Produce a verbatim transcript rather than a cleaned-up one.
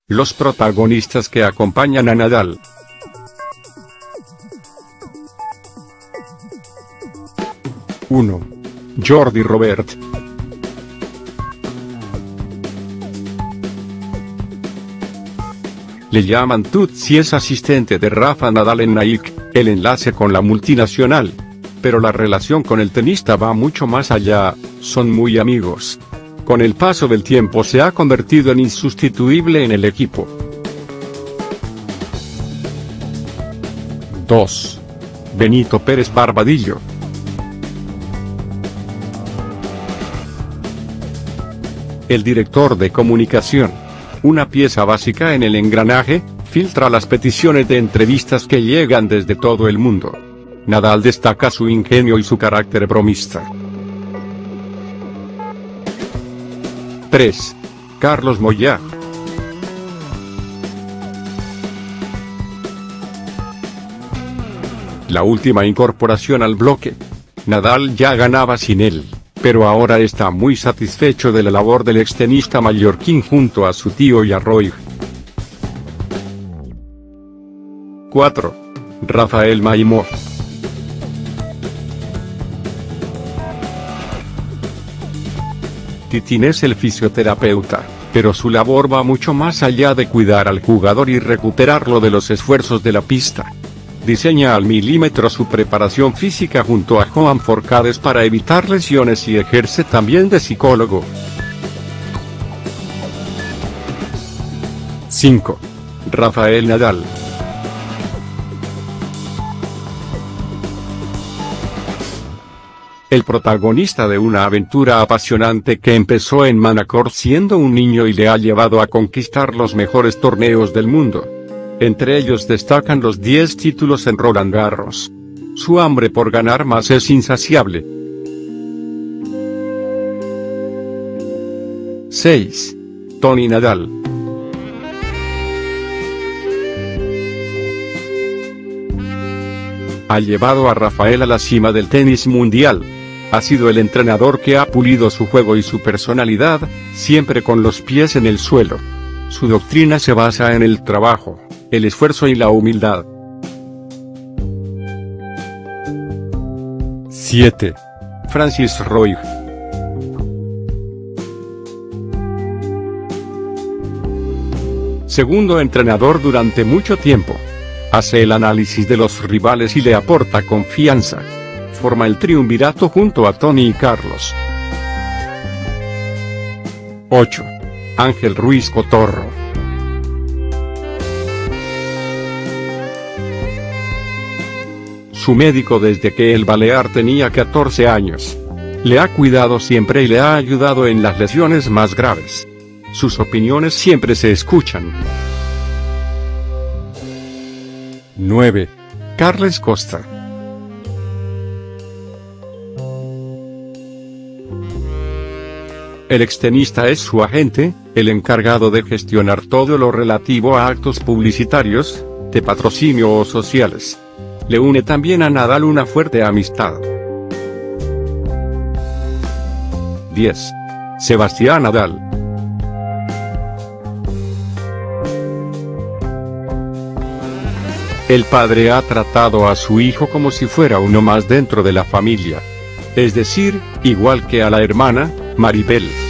Los protagonistas que acompañan a Nadal. uno. Jordi Robert. Le llaman Tutsi, es asistente de Rafa Nadal en Nike, el enlace con la multinacional. Pero la relación con el tenista va mucho más allá, son muy amigos. Con el paso del tiempo se ha convertido en insustituible en el equipo. dos. Benito Pérez Barbadillo. El director de comunicación, una pieza básica en el engranaje, filtra las peticiones de entrevistas que llegan desde todo el mundo. Nadal destaca su ingenio y su carácter bromista. tres. Carlos Moyá. La última incorporación al bloque. Nadal ya ganaba sin él, pero ahora está muy satisfecho de la labor del extenista mallorquín junto a su tío y a Roig. cuatro. Rafael Maimó. Titín es el fisioterapeuta, pero su labor va mucho más allá de cuidar al jugador y recuperarlo de los esfuerzos de la pista. Diseña al milímetro su preparación física junto a Joan Forcades para evitar lesiones y ejerce también de psicólogo. cinco. Rafael Nadal. El protagonista de una aventura apasionante que empezó en Manacor siendo un niño y le ha llevado a conquistar los mejores torneos del mundo. Entre ellos destacan los diez títulos en Roland Garros. Su hambre por ganar más es insaciable. seis. Toni Nadal. Ha llevado a Rafael a la cima del tenis mundial. Ha sido el entrenador que ha pulido su juego y su personalidad, siempre con los pies en el suelo. Su doctrina se basa en el trabajo, el esfuerzo y la humildad. siete. Francis Roig. Segundo entrenador durante mucho tiempo. Hace el análisis de los rivales y le aporta confianza. Forma el triunvirato junto a Toni y Carlos. ocho. Ángel Ruiz Cotorro. Su médico desde que el balear tenía catorce años. Le ha cuidado siempre y le ha ayudado en las lesiones más graves. Sus opiniones siempre se escuchan. nueve. Carles Costa. El extenista es su agente, el encargado de gestionar todo lo relativo a actos publicitarios, de patrocinio o sociales. Le une también a Nadal una fuerte amistad. diez. Sebastián Nadal. El padre ha tratado a su hijo como si fuera uno más dentro de la familia. Es decir, igual que a la hermana, Maribel.